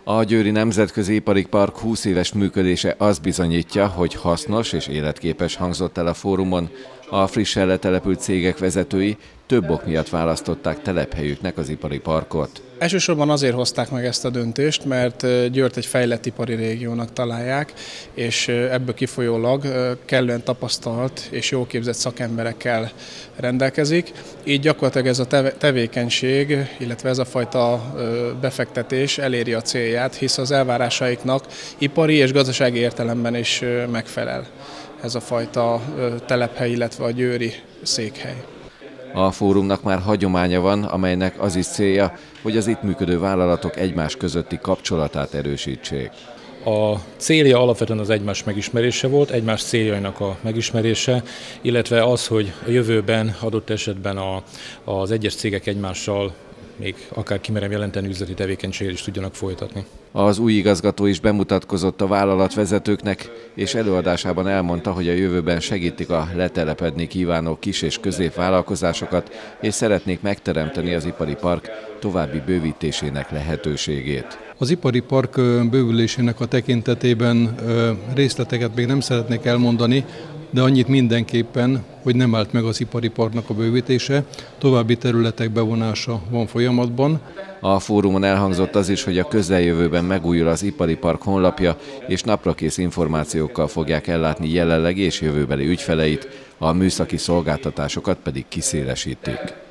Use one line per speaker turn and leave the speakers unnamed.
A Győri Nemzetközi Ipari Park 20 éves működése azt bizonyítja, hogy hasznos és életképes, hangzott el a fórumon. A frissen letelepült cégek vezetői több ok miatt választották telephelyüknek az ipari parkot.
Elsősorban azért hozták meg ezt a döntést, mert Győrt egy fejlett ipari régiónak találják, és ebből kifolyólag kellően tapasztalt és jól képzett szakemberekkel rendelkezik. Így gyakorlatilag ez a tevékenység, illetve ez a fajta befektetés eléri a célját, hisz az elvárásaiknak ipari és gazdasági értelemben is megfelel ez a fajta telephely, illetve a győri székhely.
A fórumnak már hagyománya van, amelynek az is célja, hogy az itt működő vállalatok egymás közötti kapcsolatát erősítsék.
A célja alapvetően az egymás megismerése volt, egymás céljainak a megismerése, illetve az, hogy a jövőben adott esetben az egyes cégek egymással még akár kimerem jelenteni üzleti tevékenységet is tudjanak folytatni.
Az új igazgató is bemutatkozott a vállalatvezetőknek, és előadásában elmondta, hogy a jövőben segítik a letelepedni kívánó kis- és középvállalkozásokat, és szeretnék megteremteni az ipari park további bővítésének lehetőségét.
Az ipari park bővülésének a tekintetében részleteket még nem szeretnék elmondani, de annyit mindenképpen, hogy nem állt meg az ipari parknak a bővítése, további területek bevonása van folyamatban.
A fórumon elhangzott az is, hogy a közeljövőben megújul az ipari park honlapja, és naprakész információkkal fogják ellátni jelenlegi és jövőbeli ügyfeleit, a műszaki szolgáltatásokat pedig kiszélesítik.